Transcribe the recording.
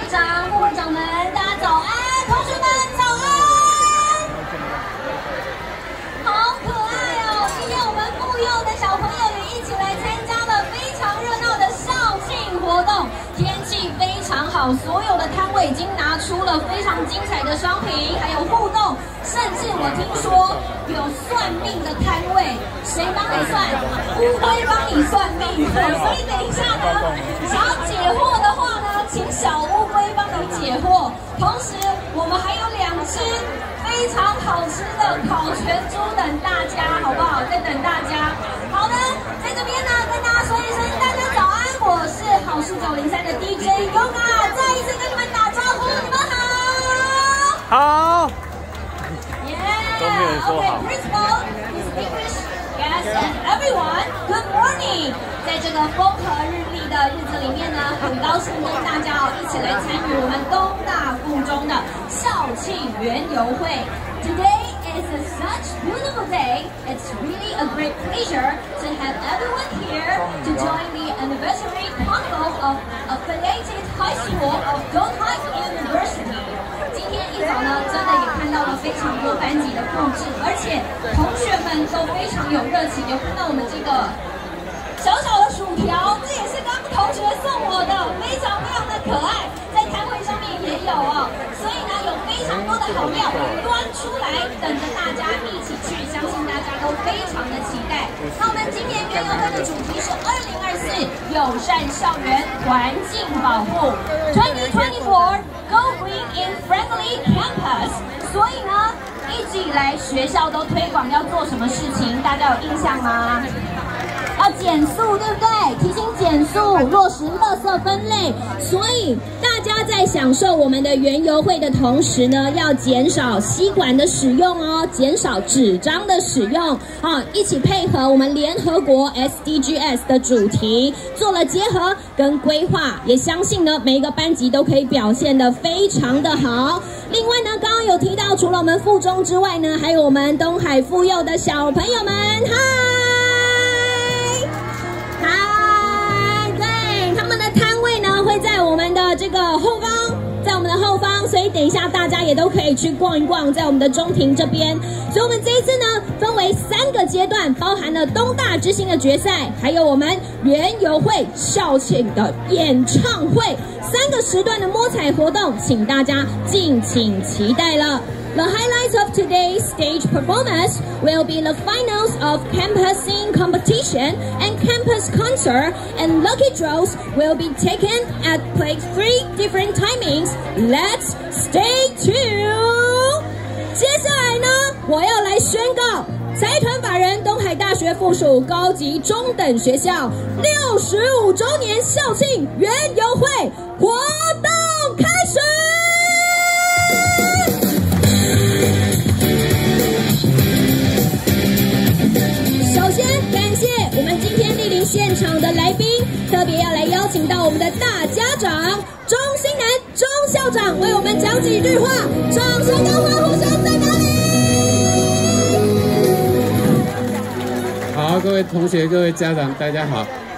长、副会长们，大家早安，同学们早安，好可爱哦！今天我们妇幼的小朋友也一起来参加了非常热闹的校庆活动，天气非常好，所有的摊位已经拿出了非常精彩的商品，还有互动，甚至我听说有算命的摊位，谁帮你算？乌龟帮你算命，所以等一下呢，想要解惑的话呢，请小乌龟帮你解惑。同时，我们还有2只非常好吃的烤全猪等大家，好不好？在等大家。好的，在这边呢，跟大家说一声，大家早安，我是好事903的 DJ Yoga， 再一次跟你们打招呼，你们好。 好。 Yeah. Okay, principal, distinguished guests, and everyone, good morning. 在这个风和日丽的日子里面呢，很高兴跟大家一起来参与我们东大附中的校庆园游会。Today is such beautiful day. It's really a great pleasure to have everyone here to join the anniversary convo of affiliated high school of Donghai University. 今天一早呢，真的也看到了非常多班级的布置，而且同学们都非常有热情。有看到我们这个小小的薯条，这也是刚同学送我的，非常的可爱，在摊位上面也有哦。所以呢，有非常多的好料端出来，等着大家一起去，相信大家都非常的期待。那我们今年园游会的主题是2024友善校园环境保护 2024 Go Green in Friendly Campus。所以呢，一直以来学校都推广要做什么事情，大家有印象吗？要减速，对不对？提醒减速，落实垃圾分类。所以大家在享受我们的园游会的同时呢，要减少吸管的使用哦，减少纸张的使用。一起配合我们联合国 SDGs 的主题做了结合跟规划，也相信呢每一个班级都可以表现得非常的好。另外呢，刚刚有提到，除了我们附中之外呢，还有我们东海附幼的小朋友们，会在我们的这个后方，在我们的后方，所以等一下大家也都可以去逛一逛，在我们的中庭这边。所以我们这一次呢，分为3个阶段，包含了东大之星的决赛，还有我们园游会校庆的演唱会，3个时段的摸彩活动，请大家敬请期待了。The highlights of today's stage performance will be the finals of campus singing competition and campus concert, and lucky draws will be taken at 3 different timings. Let's stay tuned. 接下来呢，我要来宣告财团法人东海大学附属高级中等学校65周年校庆园游会活动开始。首先感谢我们今天莅临现场的来宾，特别要来邀请到我们的大家长钟兴南钟校长为我们讲几句话，掌声跟欢呼声在哪里？ 好，各位同学、各位家长，大家好。